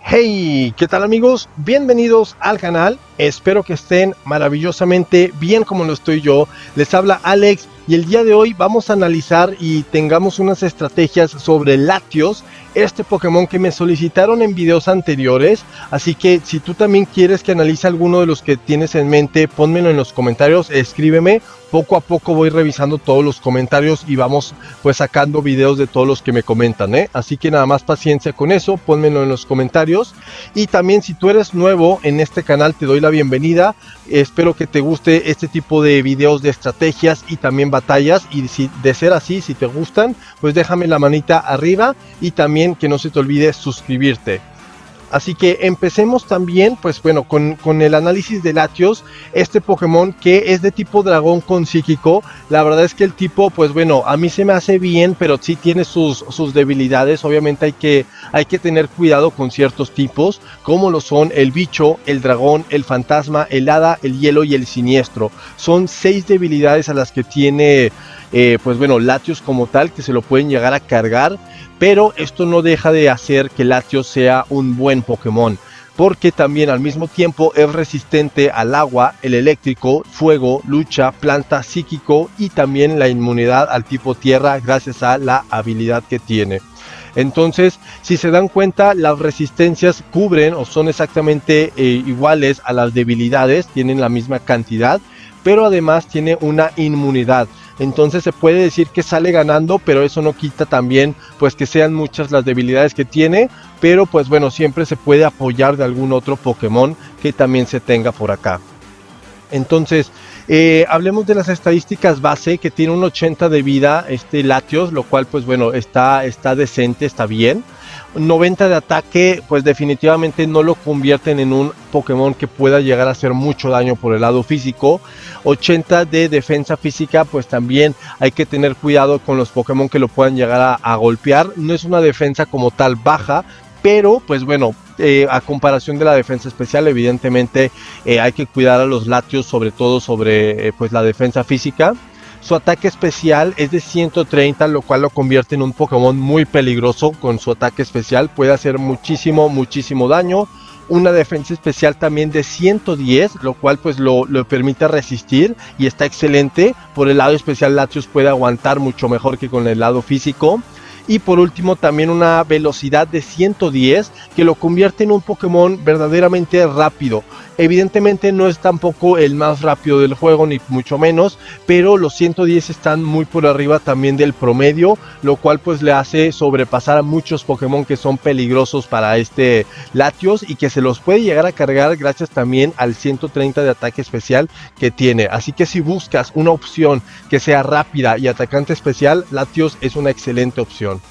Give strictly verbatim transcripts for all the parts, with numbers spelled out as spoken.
Hey, ¿qué tal amigos? Bienvenidos al canal, espero que estén maravillosamente bien como lo estoy yo. Les habla Alex y el día de hoy vamos a analizar y tengamos unas estrategias sobre Latios, este Pokémon que me solicitaron en videos anteriores. Así que si tú también quieres que analice alguno de los que tienes en mente, pónmelo en los comentarios, escríbeme. Poco a poco voy revisando todos los comentarios y vamos pues sacando videos de todos los que me comentan, ¿eh? Así que nada más paciencia con eso, pónmelo en los comentarios. Y también si tú eres nuevo en este canal te doy la bienvenida. Espero que te guste este tipo de videos de estrategias y también batallas. Y si de ser así, si te gustan, pues déjame la manita arriba y también que no se te olvide suscribirte. Así que empecemos también, pues bueno, con, con el análisis de Latios, este Pokémon que es de tipo dragón con psíquico. La verdad es que el tipo, pues bueno, a mí se me hace bien, pero sí tiene sus, sus debilidades. Obviamente hay que, hay que tener cuidado con ciertos tipos, como lo son el bicho, el dragón, el fantasma, el hada, el hielo y el siniestro. Son seis debilidades a las que tiene, eh, pues bueno, Latios como tal, que se lo pueden llegar a cargar. Pero esto no deja de hacer que Latios sea un buen Pokémon, porque también al mismo tiempo es resistente al agua, el eléctrico, fuego, lucha, planta, psíquico y también la inmunidad al tipo tierra gracias a la habilidad que tiene. Entonces, si se dan cuenta, las resistencias cubren o son exactamente eh, iguales a las debilidades, tienen la misma cantidad, pero además tiene una inmunidad. Entonces se puede decir que sale ganando, pero eso no quita también pues que sean muchas las debilidades que tiene. Pero pues bueno, siempre se puede apoyar de algún otro Pokémon que también se tenga por acá. Entonces, eh, hablemos de las estadísticas base, que tiene un ochenta de vida este Latios, lo cual pues bueno, está, está decente, está bien. noventa de ataque, pues definitivamente no lo convierten en un Pokémon que pueda llegar a hacer mucho daño por el lado físico. ochenta de defensa física, pues también hay que tener cuidado con los Pokémon que lo puedan llegar a, a golpear. No es una defensa como tal baja, pero pues bueno, eh, a comparación de la defensa especial, evidentemente eh, hay que cuidar a los Latios, sobre todo sobre eh, pues la defensa física. Su ataque especial es de ciento treinta, lo cual lo convierte en un Pokémon muy peligroso. Con su ataque especial puede hacer muchísimo, muchísimo daño. Una defensa especial también de ciento diez, lo cual pues lo, lo permite resistir y está excelente. Por el lado especial, Latios puede aguantar mucho mejor que con el lado físico. Y por último también una velocidad de ciento diez que lo convierte en un Pokémon verdaderamente rápido. Evidentemente no es tampoco el más rápido del juego, ni mucho menos, pero los ciento diez están muy por arriba también del promedio, lo cual pues le hace sobrepasar a muchos Pokémon que son peligrosos para este Latios y que se los puede llegar a cargar gracias también al ciento treinta de ataque especial que tiene. Así que si buscas una opción que sea rápida y atacante especial, Latios es una excelente opción.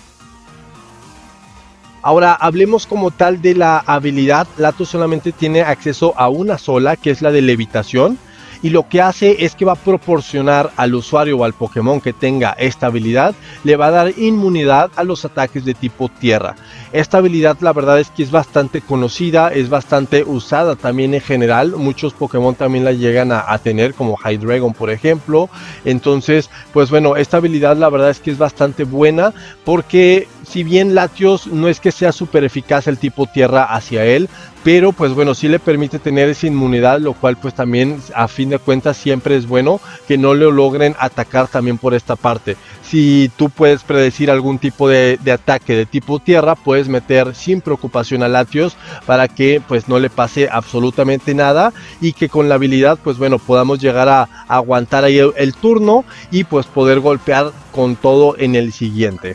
Ahora hablemos como tal de la habilidad. Latios solamente tiene acceso a una sola, que es la de levitación. Y lo que hace es que va a proporcionar al usuario o al Pokémon que tenga esta habilidad, le va a dar inmunidad a los ataques de tipo tierra. Esta habilidad la verdad es que es bastante conocida, es bastante usada también en general. Muchos Pokémon también la llegan a, a tener, como Hydreigon por ejemplo. Entonces pues bueno, esta habilidad la verdad es que es bastante buena, porque si bien Latios no es que sea súper eficaz el tipo tierra hacia él, pero pues bueno, sí le permite tener esa inmunidad, lo cual pues también a fin de cuentas siempre es bueno que no le logren atacar también por esta parte. Si tú puedes predecir algún tipo de, de ataque de tipo tierra, puedes meter sin preocupación a Latios para que pues no le pase absolutamente nada y que con la habilidad pues bueno podamos llegar a, a aguantar ahí el, el turno y pues poder golpear con todo en el siguiente.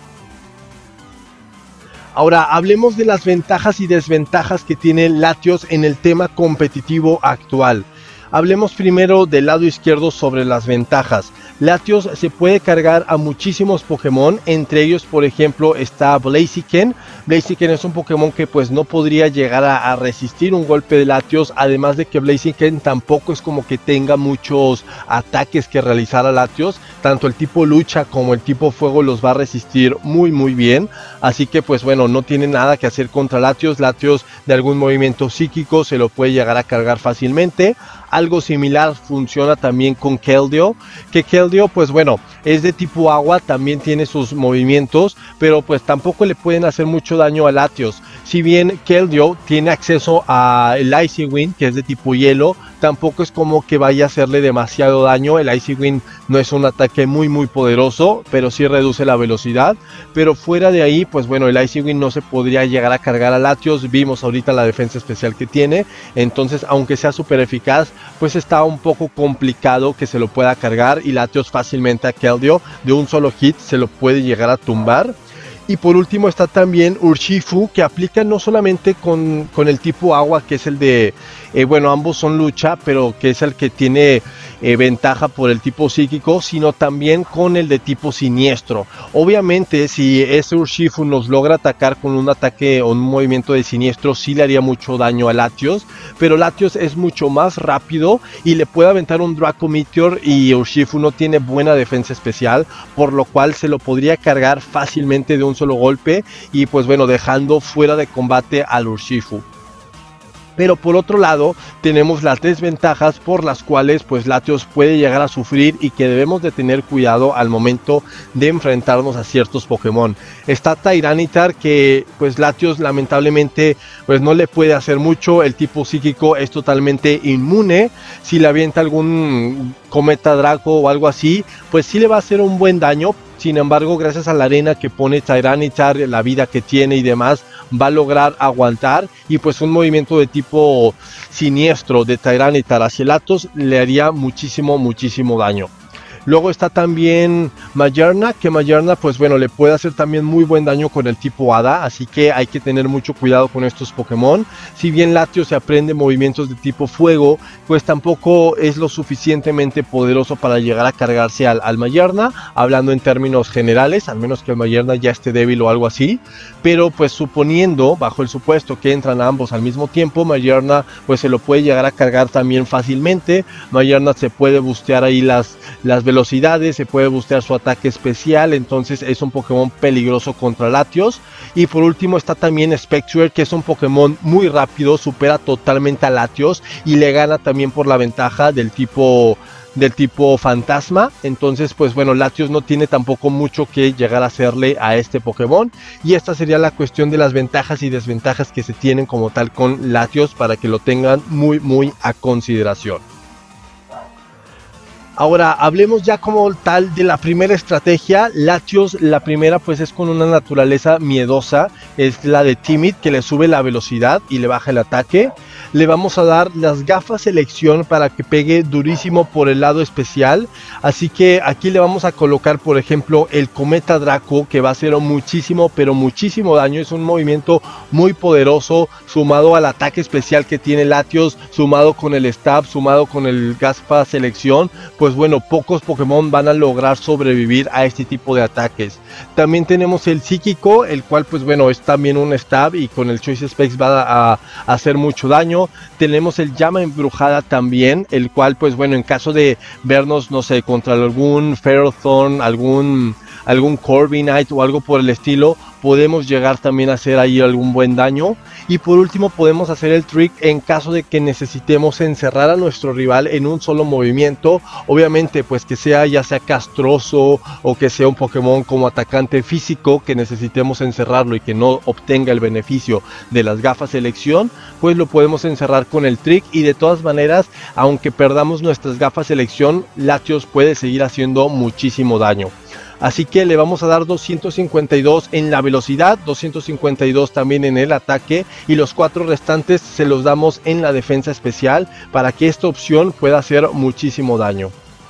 Ahora hablemos de las ventajas y desventajas que tiene Latios en el tema competitivo actual. Hablemos primero del lado izquierdo sobre las ventajas. Latios se puede cargar a muchísimos Pokémon, entre ellos por ejemplo está Blaziken. Blaziken es un Pokémon que pues no podría llegar a, a resistir un golpe de Latios, además de que Blaziken tampoco es como que tenga muchos ataques que realizar a Latios. Tanto el tipo lucha como el tipo fuego los va a resistir muy muy bien, así que pues bueno, no tiene nada que hacer contra Latios. Latios de algún movimiento psíquico se lo puede llegar a cargar fácilmente. Algo similar funciona también con Keldeo, que Keldeo pues bueno es de tipo agua, también tiene sus movimientos, pero pues tampoco le pueden hacer mucho daño a Latios. Si bien Keldeo tiene acceso a el Icy Wind, que es de tipo hielo, tampoco es como que vaya a hacerle demasiado daño. El Icy Wind no es un ataque muy muy poderoso, pero sí reduce la velocidad. Pero fuera de ahí, pues bueno, el Icy Wind no se podría llegar a cargar a Latios. Vimos ahorita la defensa especial que tiene. Entonces, aunque sea súper eficaz, pues está un poco complicado que se lo pueda cargar. Y Latios fácilmente a Keldeo de un solo hit se lo puede llegar a tumbar. Y por último está también Urshifu, que aplica no solamente con, con el tipo agua, que es el de, eh, bueno, ambos son lucha, pero que es el que tiene eh, ventaja por el tipo psíquico, sino también con el de tipo siniestro. Obviamente, si ese Urshifu nos logra atacar con un ataque o un movimiento de siniestro, sí le haría mucho daño a Latios, pero Latios es mucho más rápido y le puede aventar un Draco Meteor, y Urshifu no tiene buena defensa especial, por lo cual se lo podría cargar fácilmente de un solo golpe y pues bueno, dejando fuera de combate al Urshifu. Pero por otro lado tenemos las desventajas por las cuales pues Latios puede llegar a sufrir y que debemos de tener cuidado al momento de enfrentarnos a ciertos Pokémon. Está Tyranitar, que pues Latios lamentablemente pues no le puede hacer mucho. El tipo psíquico es totalmente inmune. Si le avienta algún Cometa Draco o algo así, pues sí le va a hacer un buen daño. Sin embargo, gracias a la arena que pone Tyranitar, la vida que tiene y demás, va a lograr aguantar, y pues un movimiento de tipo siniestro de Tyranitar hacia Latios le haría muchísimo, muchísimo daño. Luego está también Magearna, que Magearna pues bueno le puede hacer también muy buen daño con el tipo Hada, así que hay que tener mucho cuidado con estos Pokémon. Si bien Latios se aprende movimientos de tipo fuego, pues tampoco es lo suficientemente poderoso para llegar a cargarse al, al Magearna, hablando en términos generales, al menos que el Magearna ya esté débil o algo así. Pero pues suponiendo, bajo el supuesto que entran ambos al mismo tiempo, Magearna pues se lo puede llegar a cargar también fácilmente. Magearna se puede bustear ahí las, las velocidades, se puede bustear su ataque especial, entonces es un Pokémon peligroso contra Latios. Y por último está también Spectre, que es un Pokémon muy rápido, supera totalmente a Latios y le gana también por la ventaja del tipo del tipo fantasma. Entonces pues bueno, Latios no tiene tampoco mucho que llegar a hacerle a este Pokémon, y esta sería la cuestión de las ventajas y desventajas que se tienen como tal con Latios, para que lo tengan muy muy a consideración. Ahora hablemos ya como tal de la primera estrategia. Latios, la primera pues es con una naturaleza miedosa, es la de Timid, que le sube la velocidad y le baja el ataque. Le vamos a dar las gafas selección para que pegue durísimo por el lado especial, así que aquí le vamos a colocar por ejemplo el Cometa Draco, que va a hacer muchísimo pero muchísimo daño. Es un movimiento muy poderoso, sumado al ataque especial que tiene Latios, sumado con el stab, sumado con el gafa selección, pues bueno, pocos Pokémon van a lograr sobrevivir a este tipo de ataques. También tenemos el psíquico, el cual pues bueno es también un stab y con el Choice Specs va a, a hacer mucho daño. Tenemos el llama embrujada también, el cual pues bueno, en caso de vernos no sé contra algún Ferrothorn, algún algún Corviknight o algo por el estilo, podemos llegar también a hacer ahí algún buen daño. Y por último podemos hacer el trick en caso de que necesitemos encerrar a nuestro rival en un solo movimiento. Obviamente pues que sea ya sea castroso o que sea un Pokémon como atacante físico, que necesitemos encerrarlo y que no obtenga el beneficio de las gafas selección, pues lo podemos encerrar con el trick. Y de todas maneras, aunque perdamos nuestras gafas selección, Latios puede seguir haciendo muchísimo daño. Así que le vamos a dar doscientos cincuenta y dos en la velocidad, doscientos cincuenta y dos también en el ataque, y los cuatro restantes se los damos en la defensa especial para que esta opción pueda hacer muchísimo daño.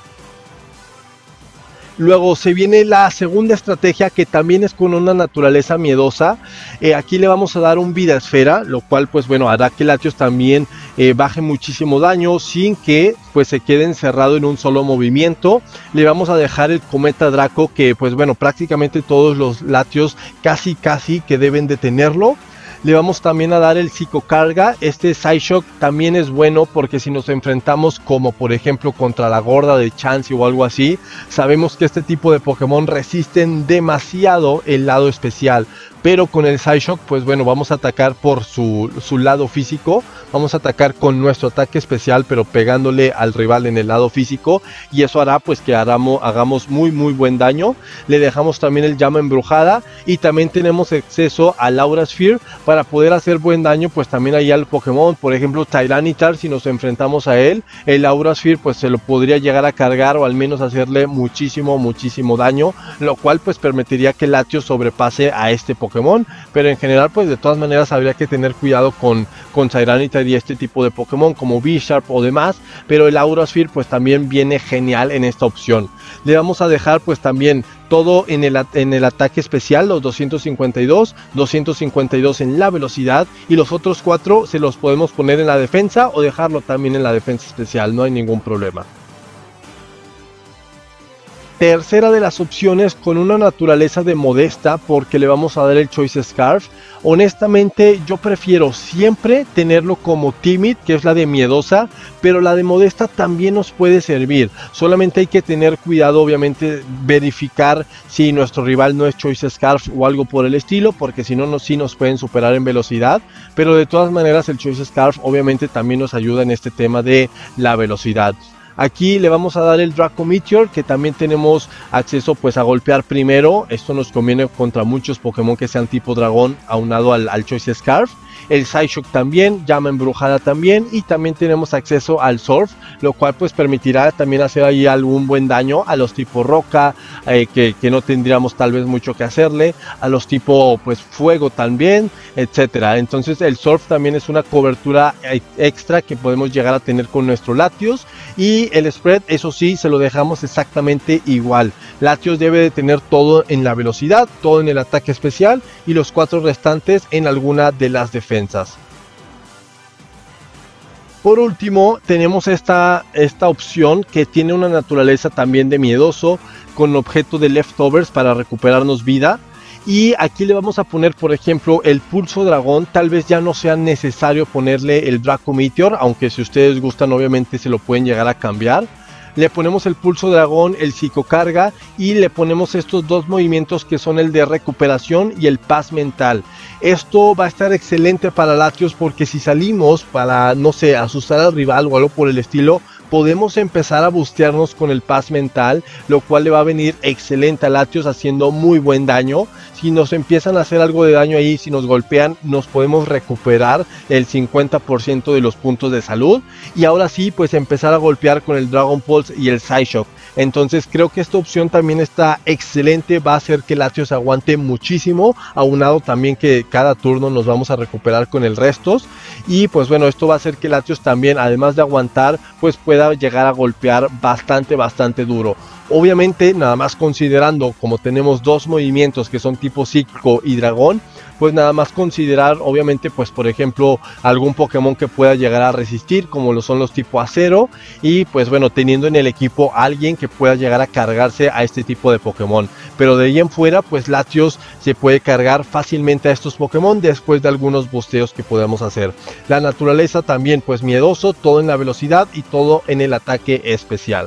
Luego se viene la segunda estrategia, que también es con una naturaleza miedosa. Eh, aquí le vamos a dar un vida esfera, lo cual pues bueno hará que Latios también eh, baje muchísimo daño sin que pues se quede encerrado en un solo movimiento. Le vamos a dejar el Cometa Draco, que pues bueno prácticamente todos los Latios casi casi que deben de tenerlo. Le vamos también a dar el Psicocarga. Este Psyshock también es bueno porque si nos enfrentamos como por ejemplo contra la gorda de Chansey o algo así, sabemos que este tipo de Pokémon resisten demasiado el lado especial. pero con el Psyshock pues bueno, vamos a atacar por su, su lado físico, vamos a atacar con nuestro ataque especial pero pegándole al rival en el lado físico, y eso hará pues que hagamos, hagamos muy muy buen daño. Le dejamos también el llama embrujada y también tenemos acceso al Aura Sphere para poder hacer buen daño pues también ahí al Pokémon. Por ejemplo, Tyranitar, si nos enfrentamos a él, el Aura Sphere pues se lo podría llegar a cargar o al menos hacerle muchísimo muchísimo daño, lo cual pues permitiría que Latios sobrepase a este Pokémon, pero en general pues de todas maneras habría que tener cuidado con, con Tyranitar y este tipo de Pokémon como Bisharp o demás, pero el Aura Sphere pues también viene genial en esta opción. Le vamos a dejar pues también todo en el, en el ataque especial, los doscientos cincuenta y dos, doscientos cincuenta y dos en la velocidad, y los otros cuatro se los podemos poner en la defensa o dejarlo también en la defensa especial, no hay ningún problema. Tercera de las opciones, con una naturaleza de modesta, porque le vamos a dar el Choice Scarf. Honestamente yo prefiero siempre tenerlo como Timid, que es la de miedosa, pero la de modesta también nos puede servir. Solamente hay que tener cuidado, obviamente verificar si nuestro rival no es Choice Scarf o algo por el estilo, porque si no, no sí nos pueden superar en velocidad, pero de todas maneras el Choice Scarf obviamente también nos ayuda en este tema de la velocidad. Aquí le vamos a dar el Draco Meteor, que también tenemos acceso pues a golpear primero. Esto nos conviene contra muchos Pokémon que sean tipo dragón, aunado al, al Choice Scarf. El Psyshock también, llama embrujada también, y también tenemos acceso al Surf, lo cual pues permitirá también hacer ahí algún buen daño a los tipo roca, eh, que, que no tendríamos tal vez mucho que hacerle, a los tipo pues fuego también, etcétera. Entonces el Surf también es una cobertura extra que podemos llegar a tener con nuestro Latios, y el Spread, eso sí, se lo dejamos exactamente igual. Latios debe de tener todo en la velocidad, todo en el ataque especial, y los cuatro restantes en alguna de las defensas. Por último tenemos esta, esta opción que tiene una naturaleza también de miedoso, con objeto de leftovers para recuperarnos vida, y aquí le vamos a poner por ejemplo el Pulso Dragón. Tal vez ya no sea necesario ponerle el Draco Meteor, aunque si ustedes gustan obviamente se lo pueden llegar a cambiar. Le ponemos el Pulso Dragón, el Psicocarga, y le ponemos estos dos movimientos que son el de recuperación y el Paz Mental. Esto va a estar excelente para Latios, porque si salimos para, no sé, asustar al rival o algo por el estilo, podemos empezar a bustearnos con el Paz Mental, lo cual le va a venir excelente a Latios, haciendo muy buen daño. Si nos empiezan a hacer algo de daño ahí, si nos golpean, nos podemos recuperar el cincuenta por ciento de los puntos de salud, y ahora sí pues empezar a golpear con el Dragon Pulse y el Psyshock. Entonces creo que esta opción también está excelente, va a hacer que Latios aguante muchísimo, aunado también que cada turno nos vamos a recuperar con el restos, y pues bueno, esto va a hacer que Latios también, además de aguantar, pues pueda llegar a golpear bastante bastante duro. Obviamente nada más considerando, como tenemos dos movimientos que son tipo psíquico y dragón, pues nada más considerar obviamente pues por ejemplo algún Pokémon que pueda llegar a resistir, como lo son los tipo acero, y pues bueno, teniendo en el equipo a alguien que pueda llegar a cargarse a este tipo de Pokémon. Pero de ahí en fuera pues Latios se puede cargar fácilmente a estos Pokémon después de algunos busteos que podamos hacer. La naturaleza también pues miedoso, todo en la velocidad y todo en el ataque especial.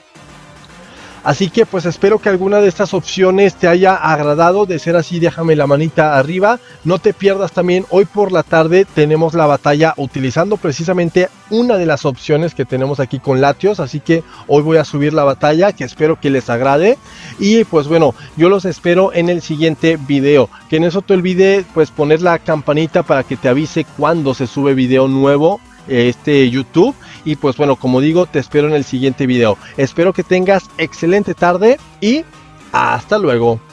Así que pues espero que alguna de estas opciones te haya agradado. De ser así, déjame la manita arriba. No te pierdas también, hoy por la tarde tenemos la batalla utilizando precisamente una de las opciones que tenemos aquí con Latios. Así que hoy voy a subir la batalla, que espero que les agrade. Y pues bueno, yo los espero en el siguiente video. Que en eso te olvide pues poner la campanita para que te avise cuando se sube video nuevo este YouTube. Y pues bueno, como digo, te espero en el siguiente video. Espero que tengas excelente tarde y hasta luego.